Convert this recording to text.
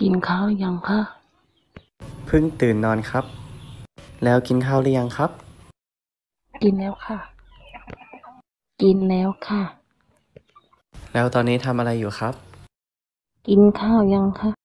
กินข้าวหรือยังคะเพิ่งตื่นนอนครับแล้วกินข้าวหรือยังครับกินแล้วค่ะกินแล้วค่ะแล้วตอนนี้ทำอะไรอยู่ครับกินข้าวยังคะ